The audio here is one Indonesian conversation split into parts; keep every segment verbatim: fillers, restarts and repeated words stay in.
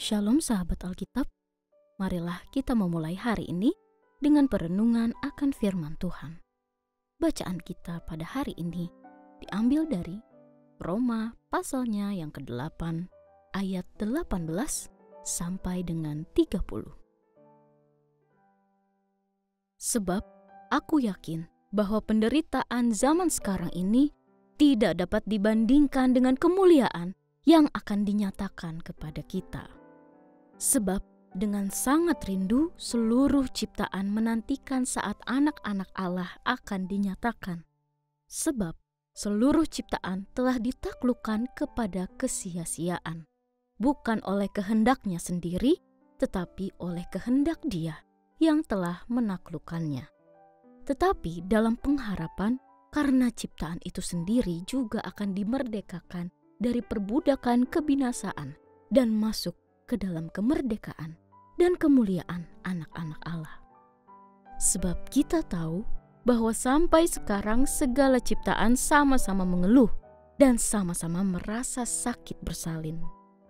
Shalom sahabat Alkitab, marilah kita memulai hari ini dengan perenungan akan firman Tuhan. Bacaan kita pada hari ini diambil dari Roma pasalnya yang kedelapan ayat delapan belas sampai dengan tiga puluh. Sebab aku yakin bahwa penderitaan zaman sekarang ini tidak dapat dibandingkan dengan kemuliaan yang akan dinyatakan kepada kita. Sebab dengan sangat rindu seluruh ciptaan menantikan saat anak-anak Allah akan dinyatakan. Sebab seluruh ciptaan telah ditaklukkan kepada kesia-siaan, bukan oleh kehendaknya sendiri, tetapi oleh kehendak Dia yang telah menaklukkannya. Tetapi dalam pengharapan, karena ciptaan itu sendiri juga akan dimerdekakan dari perbudakan kebinasaan dan masuk ke dalam kemerdekaan dan kemuliaan anak-anak Allah. Sebab kita tahu bahwa sampai sekarang segala ciptaan sama-sama mengeluh dan sama-sama merasa sakit bersalin.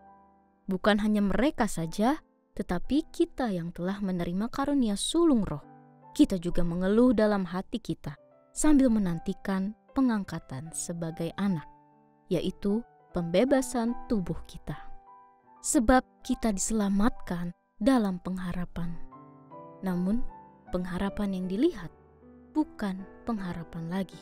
Bukan hanya mereka saja, tetapi kita yang telah menerima karunia sulung roh, kita juga mengeluh dalam hati kita sambil menantikan pengangkatan sebagai anak, yaitu pembebasan tubuh kita. Sebab kita diselamatkan dalam pengharapan. Namun, pengharapan yang dilihat bukan pengharapan lagi.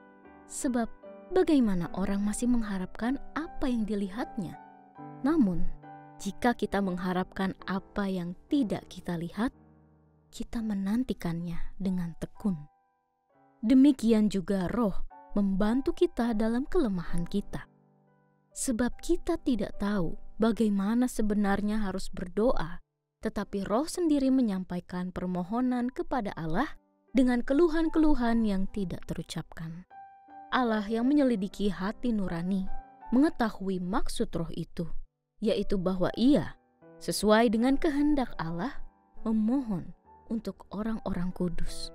Sebab bagaimana orang masih mengharapkan apa yang dilihatnya? Namun, jika kita mengharapkan apa yang tidak kita lihat, kita menantikannya dengan tekun. Demikian juga Roh membantu kita dalam kelemahan kita. Sebab kita tidak tahu bagaimana sebenarnya harus berdoa, tetapi Roh sendiri menyampaikan permohonan kepada Allah dengan keluhan-keluhan yang tidak terucapkan. Allah yang menyelidiki hati nurani mengetahui maksud Roh itu, yaitu bahwa Ia, sesuai dengan kehendak Allah, memohon untuk orang-orang kudus.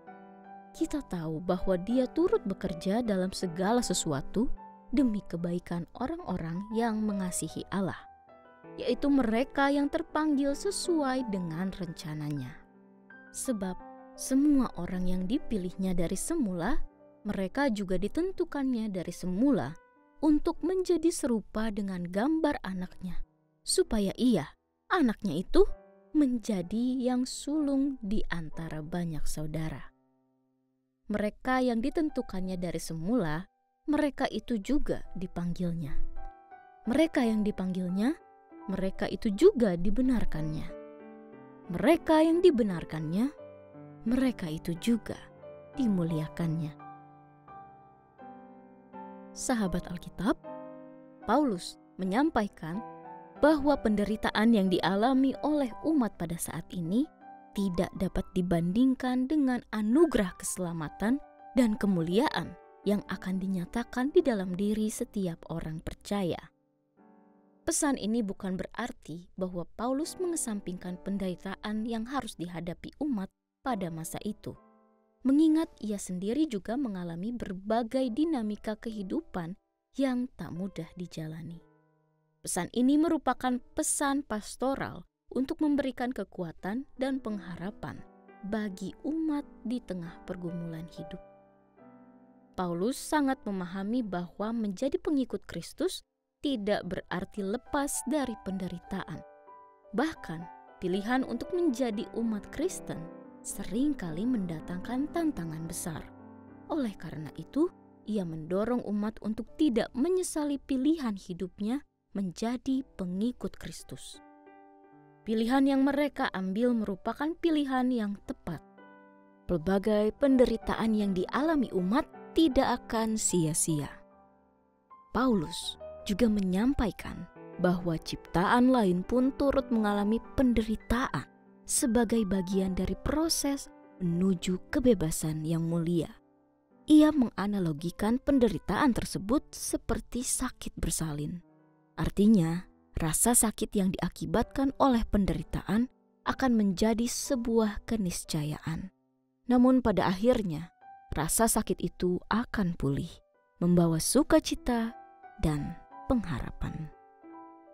Kita tahu bahwa Dia turut bekerja dalam segala sesuatu demi kebaikan orang-orang yang mengasihi Allah, yaitu mereka yang terpanggil sesuai dengan rencananya. Sebab semua orang yang dipilihnya dari semula, mereka juga ditentukannya dari semula untuk menjadi serupa dengan gambar anaknya, supaya ia, anaknya itu, menjadi yang sulung di antara banyak saudara. Mereka yang ditentukannya dari semula, mereka itu juga dipanggilnya. Mereka yang dipanggilnya, mereka itu juga dibenarkannya. Mereka yang dibenarkannya, mereka itu juga dimuliakannya. Sahabat Alkitab, Paulus menyampaikan bahwa penderitaan yang dialami oleh umat pada saat ini tidak dapat dibandingkan dengan anugerah keselamatan dan kemuliaan yang akan dinyatakan di dalam diri setiap orang percaya. Pesan ini bukan berarti bahwa Paulus mengesampingkan penderitaan yang harus dihadapi umat pada masa itu, mengingat ia sendiri juga mengalami berbagai dinamika kehidupan yang tak mudah dijalani. Pesan ini merupakan pesan pastoral untuk memberikan kekuatan dan pengharapan bagi umat di tengah pergumulan hidup. Paulus sangat memahami bahwa menjadi pengikut Kristus tidak berarti lepas dari penderitaan. Bahkan, pilihan untuk menjadi umat Kristen seringkali mendatangkan tantangan besar. Oleh karena itu, ia mendorong umat untuk tidak menyesali pilihan hidupnya menjadi pengikut Kristus. Pilihan yang mereka ambil merupakan pilihan yang tepat. Pelbagai penderitaan yang dialami umat tidak akan sia-sia. Paulus juga menyampaikan bahwa ciptaan lain pun turut mengalami penderitaan sebagai bagian dari proses menuju kebebasan yang mulia. Ia menganalogikan penderitaan tersebut seperti sakit bersalin. Artinya, rasa sakit yang diakibatkan oleh penderitaan akan menjadi sebuah keniscayaan. Namun pada akhirnya, rasa sakit itu akan pulih, membawa sukacita dan pengharapan.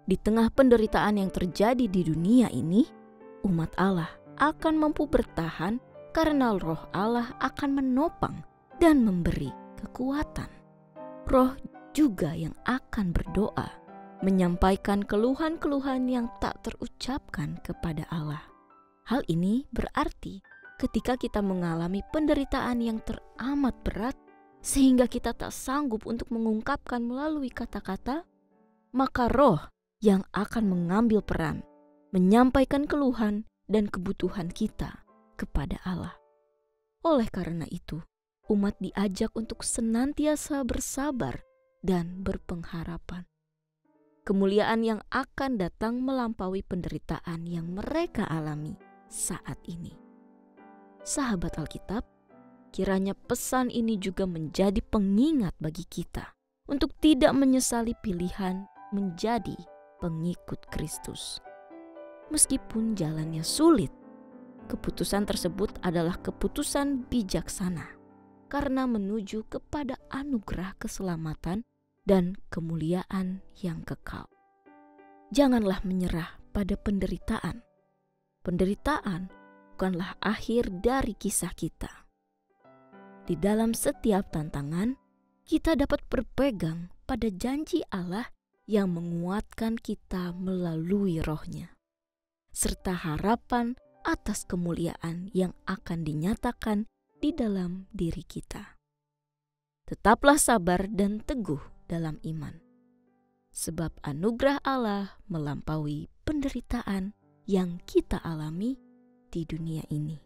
Di tengah penderitaan yang terjadi di dunia ini, umat Allah akan mampu bertahan karena Roh Allah akan menopang dan memberi kekuatan. Roh juga yang akan berdoa, menyampaikan keluhan-keluhan yang tak terucapkan kepada Allah. Hal ini berarti ketika kita mengalami penderitaan yang teramat berat sehingga kita tak sanggup untuk mengungkapkan melalui kata-kata, maka Roh yang akan mengambil peran, menyampaikan keluhan dan kebutuhan kita kepada Allah. Oleh karena itu, umat diajak untuk senantiasa bersabar dan berpengharapan. Kemuliaan yang akan datang melampaui penderitaan yang mereka alami saat ini. Sahabat Alkitab, kiranya pesan ini juga menjadi pengingat bagi kita untuk tidak menyesali pilihan menjadi pengikut Kristus. Meskipun jalannya sulit, keputusan tersebut adalah keputusan bijaksana karena menuju kepada anugerah keselamatan dan kemuliaan yang kekal. Janganlah menyerah pada penderitaan. Penderitaan bukanlah akhir dari kisah kita. Di dalam setiap tantangan, kita dapat berpegang pada janji Allah yang menguatkan kita melalui Roh-Nya, serta harapan atas kemuliaan yang akan dinyatakan di dalam diri kita. Tetaplah sabar dan teguh dalam iman, sebab anugerah Allah melampaui penderitaan yang kita alami di dunia ini.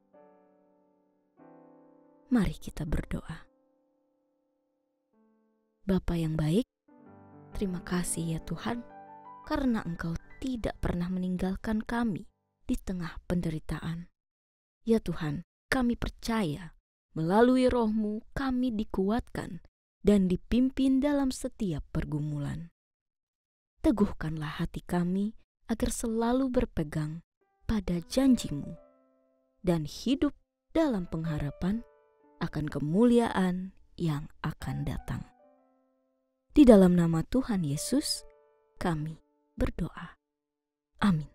Mari kita berdoa. Bapa yang baik, terima kasih ya Tuhan, karena Engkau tidak pernah meninggalkan kami di tengah penderitaan. Ya Tuhan, kami percaya melalui Roh-Mu kami dikuatkan dan dipimpin dalam setiap pergumulan. Teguhkanlah hati kami agar selalu berpegang pada janji-Mu dan hidup dalam pengharapan akan kemuliaan yang akan datang. Di dalam nama Tuhan Yesus, kami berdoa. Amin.